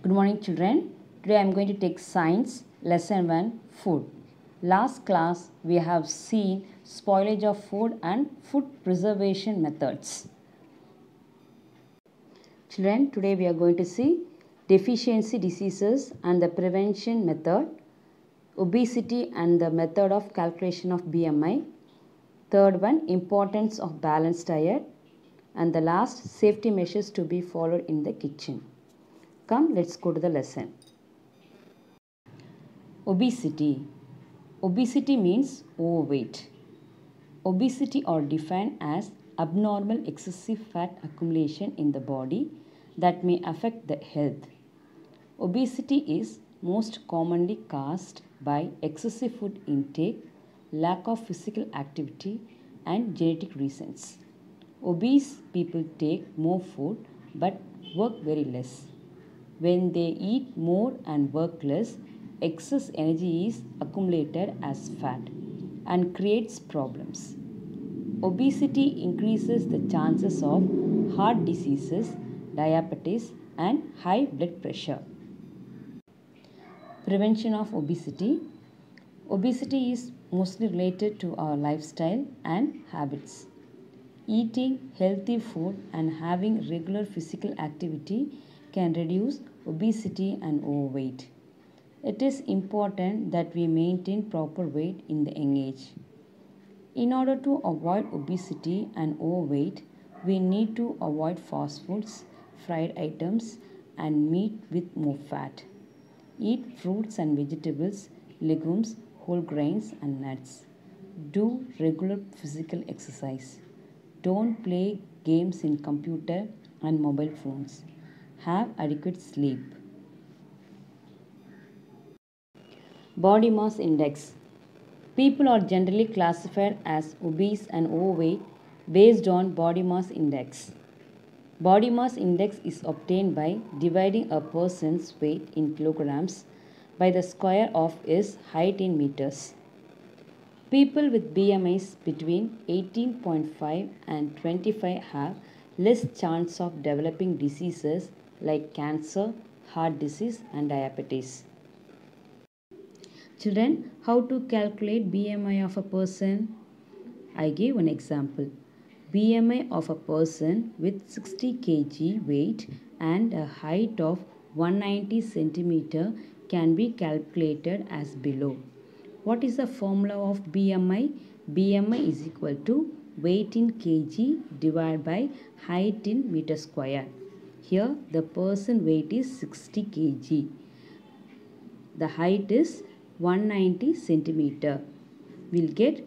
Good morning children. Today I am going to take science lesson 1 food. Last class we have seen spoilage of food and food preservation methods. Children, today we are going to see deficiency diseases and the prevention method, obesity and the method of calculation of BMI, third one importance of balanced diet, and the last safety measures to be followed in the kitchen. Come, let's go to the lesson. Obesity. Obesity means overweight. Obesity are defined as abnormal excessive fat accumulation in the body that may affect the health. Obesity is most commonly caused by excessive food intake, lack of physical activity, and genetic reasons. Obese people take more food but work very less. When they eat more and work less, excess energy is accumulated as fat and creates problems. Obesity increases the chances of heart diseases, diabetes, and high blood pressure. Prevention of obesity. Obesity is mostly related to our lifestyle and habits. Eating healthy food and having regular physical activity can reduce obesity and overweight. It is important that we maintain proper weight in the young age. In order to avoid obesity and overweight, we need to avoid fast foods, fried items, and meat with more fat. Eat fruits and vegetables, legumes, whole grains, and nuts. Do regular physical exercise. Don't play games in computer and mobile phones. Have adequate sleep. Body mass index. People are generally classified as obese and overweight based on body mass index. Body mass index is obtained by dividing a person's weight in kilograms by the square of his height in meters. People with BMIs between 18.5 and 25 have less chance of developing diseases like cancer, heart disease, and diabetes. Children, how to calculate BMI of a person? I give one example. BMI of a person with 60 kg weight and a height of 190 cm can be calculated as below. What is the formula of BMI? BMI is equal to weight in kg divided by height in meter square. Here the person weight is 60 kg. The height is 190 centimeter. We'll get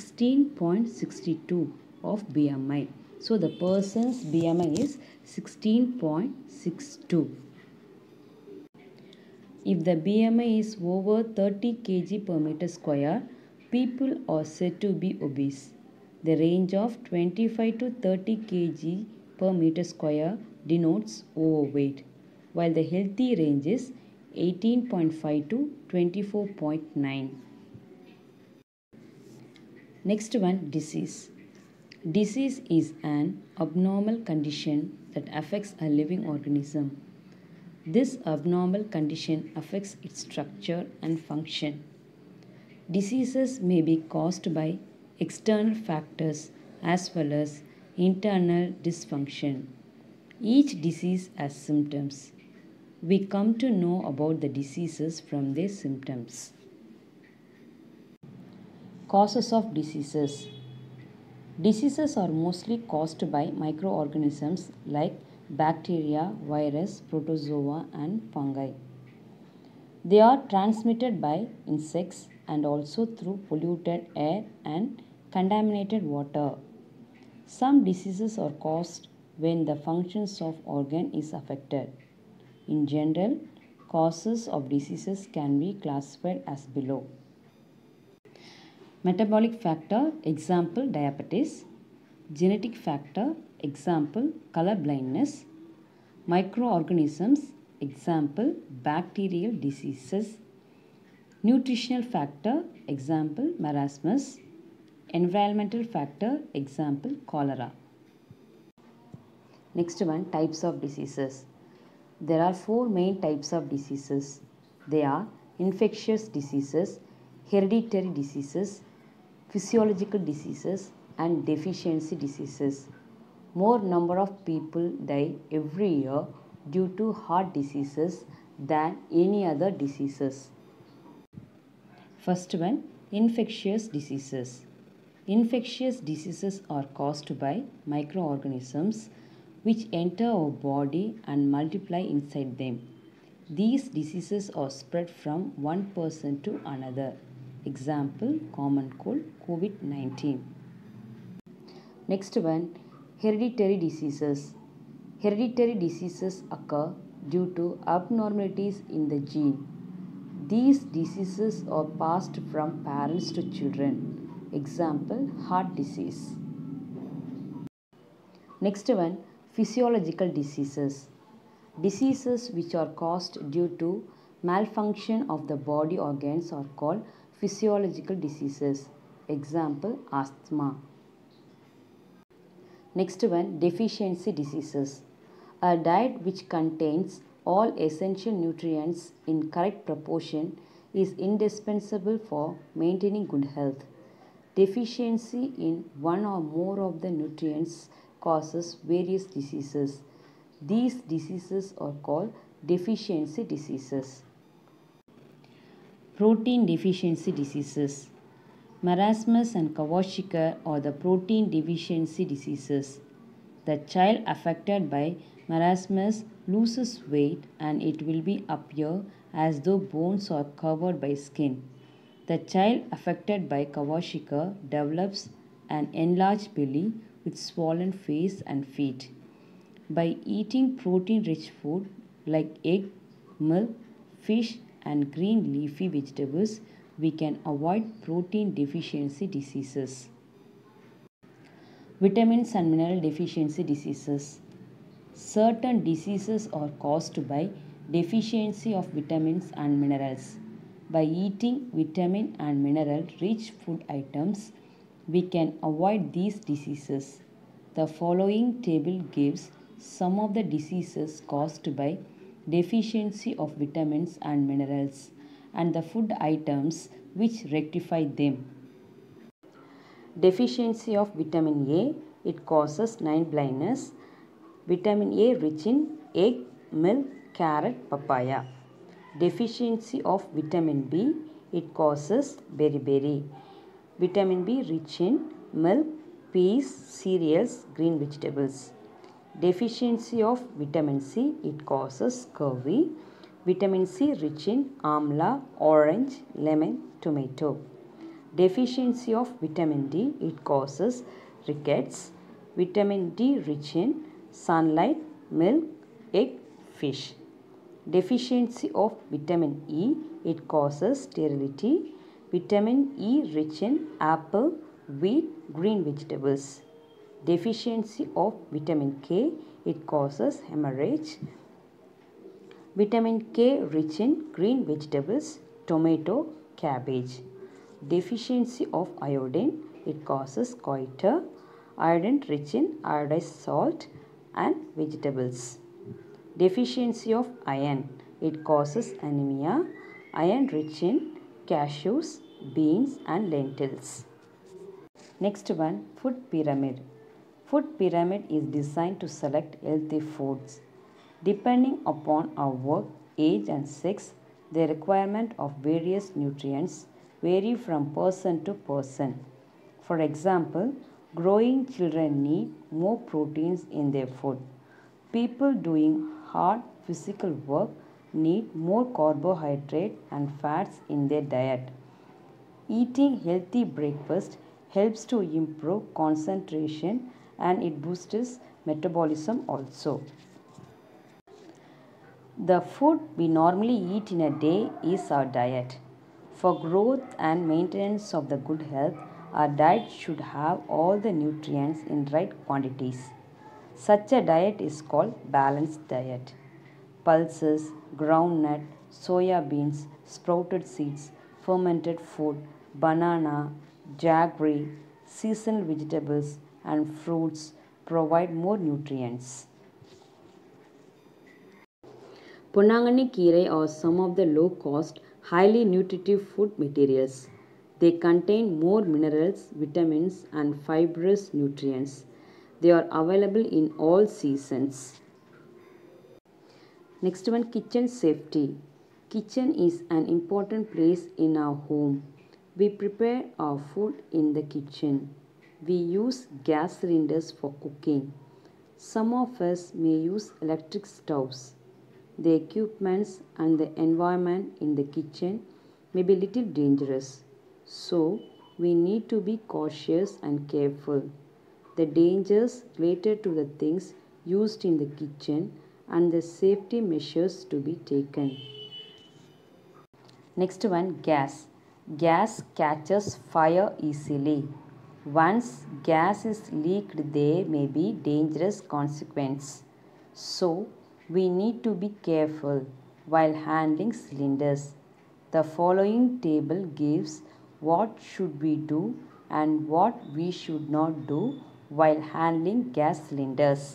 16.62 of BMI. So the person's BMI is 16.62. If the BMI is over 30 kg per meter square, people are said to be obese. The range of 25 to 30 kg per meter square denotes overweight, while the healthy range is 18.5 to 24.9. Next one, disease. Disease is an abnormal condition that affects a living organism. This abnormal condition affects its structure and function. Diseases may be caused by external factors as well as internal dysfunction. Each disease has symptoms. We come to know about the diseases from their symptoms. Causes of diseases. Diseases are mostly caused by microorganisms like bacteria, virus, protozoa, and fungi. They are transmitted by insects and also through polluted air and contaminated water. Some diseases are caused when the functions of organ is affected. In general, causes of diseases can be classified as below. Metabolic factor, example diabetes. Genetic factor, example color blindness. Microorganisms, example bacterial diseases. Nutritional factor, example marasmus. Environmental factor, example cholera. Next one, types of diseases. There are four main types of diseases. They are infectious diseases, hereditary diseases, physiological diseases, and deficiency diseases. More number of people die every year due to heart diseases than any other diseases. First one, infectious diseases. Infectious diseases are caused by microorganisms which enter our body and multiply inside them. These diseases are spread from one person to another. Example, common cold, COVID-19. Next one, hereditary diseases. Hereditary diseases occur due to abnormalities in the gene. These diseases are passed from parents to children. Example, heart disease. Next one, physiological diseases. Diseases which are caused due to malfunction of the body organs are called physiological diseases. Example, asthma. Next one, deficiency diseases. A diet which contains all essential nutrients in correct proportion is indispensable for maintaining good health. Deficiency in one or more of the nutrients causes various diseases. These diseases are called deficiency diseases. Protein deficiency diseases. Marasmus and Kawashika are the protein deficiency diseases. The child affected by marasmus loses weight and it will be appear as though bones are covered by skin. The child affected by Kawashika develops an enlarged belly with swollen face and feet. By eating protein-rich food like egg, milk, fish, and green leafy vegetables, we can avoid protein deficiency diseases. Vitamins and mineral deficiency diseases. Certain diseases are caused by deficiency of vitamins and minerals. By eating vitamin and mineral rich food items, we can avoid these diseases. The following table gives some of the diseases caused by deficiency of vitamins and minerals and the food items which rectify them. Deficiency of vitamin A, it causes night blindness. Vitamin A rich in egg, milk, carrot, papaya. Deficiency of vitamin B, it causes beriberi. Vitamin B rich in milk, peas, cereals, green vegetables. Deficiency of vitamin C, it causes scurvy. Vitamin C rich in amla, orange, lemon, tomato. Deficiency of vitamin D, it causes rickets. Vitamin D rich in sunlight, milk, egg, fish. Deficiency of vitamin E, it causes sterility. Vitamin E rich in apple, wheat, green vegetables. Deficiency of vitamin K, it causes hemorrhage. Vitamin K rich in green vegetables, tomato, cabbage. Deficiency of iodine, it causes goiter. Iodine rich in iodized salt and vegetables. Deficiency of iron, it causes anemia. Iron rich in cashews, beans and lentils. Next one, food pyramid. Food pyramid is designed to select healthy foods. Depending upon our work, age and sex, the requirement of various nutrients vary from person to person. For example, growing children need more proteins in their food. People doing hard physical work need more carbohydrate and fats in their diet. Eating healthy breakfast helps to improve concentration and it boosts metabolism also. The food we normally eat in a day is our diet. For growth and maintenance of the good health, our diet should have all the nutrients in right quantities. Such a diet is called balanced diet. Pulses, groundnut, soya beans, sprouted seeds, fermented food, banana, jaggery, seasonal vegetables and fruits provide more nutrients. Ponangani Kirai are some of the low-cost, highly nutritive food materials. They contain more minerals, vitamins, and fibrous nutrients. They are available in all seasons. Next one, kitchen safety. Kitchen is an important place in our home. We prepare our food in the kitchen. We use gas cylinders for cooking. Some of us may use electric stoves. The equipments and the environment in the kitchen may be little dangerous. So, we need to be cautious and careful. The dangers related to the things used in the kitchen and the safety measures to be taken. Next one, gas. Gas catches fire easily. Once gas is leaked, there may be dangerous consequences. So, we need to be careful while handling cylinders. The following table gives what should we do and what we should not do while handling gas cylinders.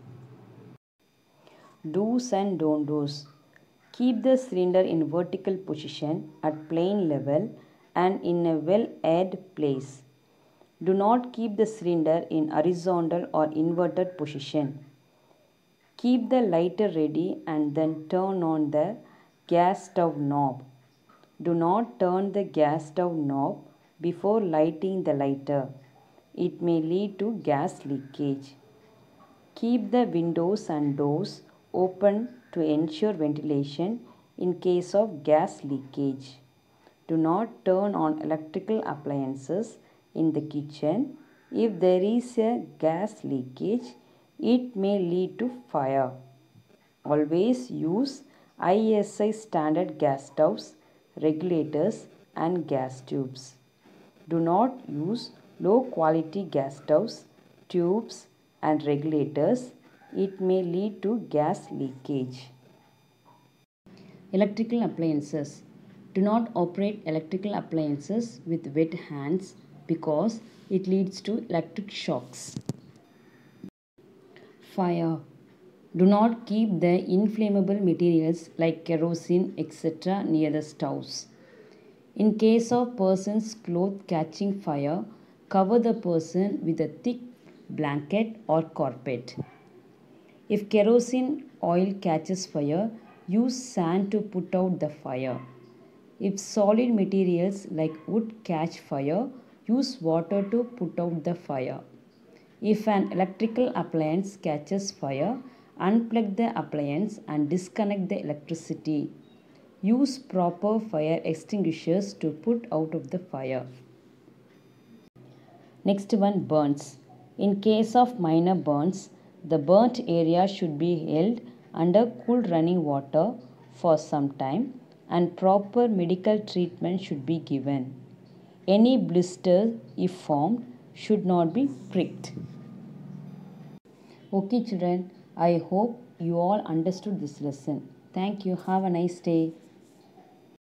Do's and don't do's. Keep the cylinder in vertical position at plane level and in a well-aired place. Do not keep the cylinder in horizontal or inverted position. Keep the lighter ready and then turn on the gas stove knob. Do not turn the gas stove knob before lighting the lighter. It may lead to gas leakage. Keep the windows and doors open to ensure ventilation in case of gas leakage. Do not turn on electrical appliances in the kitchen. If there is a gas leakage, it may lead to fire. Always use ISI standard gas stoves, regulators, and gas tubes. Do not use low quality gas stoves, tubes, and regulators. It may lead to gas leakage. Electrical appliances. Do not operate electrical appliances with wet hands because it leads to electric shocks. Fire. Do not keep the inflammable materials like kerosene etc. near the stoves. In case of person's clothes catching fire, cover the person with a thick blanket or carpet. If kerosene oil catches fire, use sand to put out the fire. If solid materials like wood catch fire, use water to put out the fire. If an electrical appliance catches fire, unplug the appliance and disconnect the electricity. Use proper fire extinguishers to put out of the fire. Next one, burns. In case of minor burns, the burnt area should be held under cool running water for some time and proper medical treatment should be given. Any blister, if formed, should not be pricked. Okay children, I hope you all understood this lesson. Thank you. Have a nice day.